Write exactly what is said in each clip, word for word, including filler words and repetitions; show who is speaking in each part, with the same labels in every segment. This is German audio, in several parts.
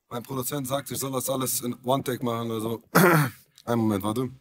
Speaker 1: Mein Produzent sagt, ich soll das alles in One-Take machen oder so. Einen Moment, warte.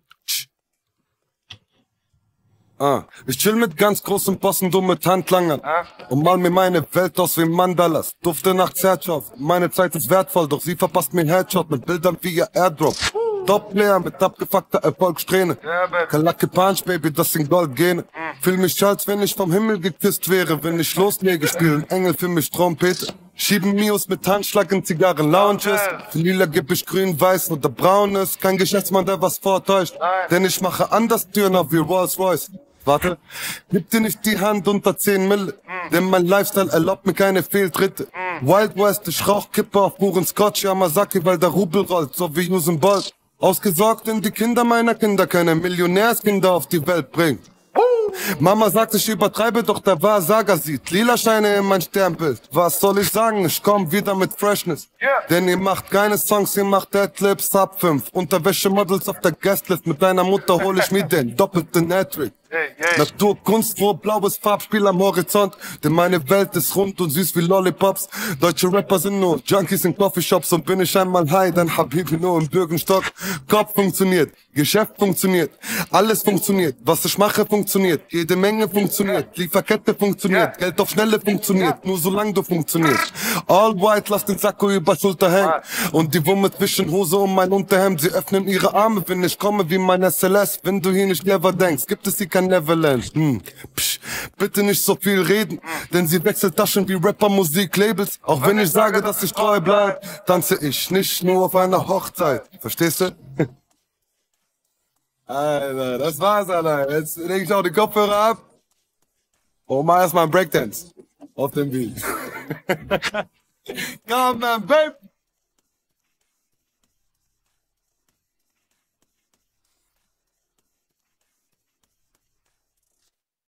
Speaker 1: Ah, ich chill mit ganz großen Bossen, dumm mit Handlangern. Und mal mir meine Welt aus wie Mandalas. Dufte nach Zertschaft. Meine Zeit ist wertvoll, doch sie verpasst mir Headshot mit Bildern wie ihr Airdrop. Top-Player mit abgefuckter Erfolgssträhne. Kalacke Punch, Baby, das sind Goldgene. Fühl mich, als wenn ich vom Himmel geküsst wäre. Wenn ich loslege, spielen Engel für mich Trompete. Schieben Mios mit Handschlag in Zigarren-Lounges. Für Lila geb ich grün, weiß oder braunes. Kein Geschäftsmann, der was vortäuscht. Denn ich mache anders Türen auf wie Rolls-Royce. Warte, gib dir nicht die Hand unter zehn Mille. Denn mein Lifestyle erlaubt mir keine Fehltritte. Wild West, ich rauch Kippe auf puren Scotch, Yamazaki, weil der Rubel rollt, so wie Usain Bolt. Ausgesorgt in die Kinder meiner Kinder, keine Millionärskinder auf die Welt bringen. Mama sagt, ich übertreibe, doch der Wahrsager sieht lila Scheine in mein Sternbild. Was soll ich sagen? Ich komm wieder mit Freshness. Denn ihr macht keine Songs, ihr macht Deadlips Sub fünf. Unterwäschemodels auf der Guestlist. Mit deiner Mutter hol ich mir den doppelten Hattrick. Natur, Kunst, wo blaues Farbspiel am Horizont. Denn meine Welt ist rund und süß wie Lollipops. Deutsche Rapper sind nur Junkies in Coffeeshops. Und bin ich einmal high, dann hab ich nur im Bürgenstock. Kopf funktioniert, Geschäft funktioniert, alles funktioniert. Was ich mache funktioniert, jede Menge funktioniert. Lieferkette funktioniert, Geld auf Schnelle funktioniert. Nur solange du funktionierst. All white, lass den Sakko über Schulter hängen. Und die Wumme zwischen Hose und mein Unterhemd. Sie öffnen ihre Arme, wenn ich komme wie mein S L S. Wenn du hier nicht clever denkst, gibt es hier kein Neverland. Hm. Psch, bitte nicht so viel reden, denn sie wechselt Taschen wie Rapper-Musik-Labels. Auch wenn ich sage, dass ich treu bleib, tanze ich nicht nur auf einer Hochzeit. Verstehst du? Alter, das war's, Alter. Jetzt leg ich auch die Kopfhörer ab und mach erstmal einen Breakdance auf dem Beat. Come on, babe!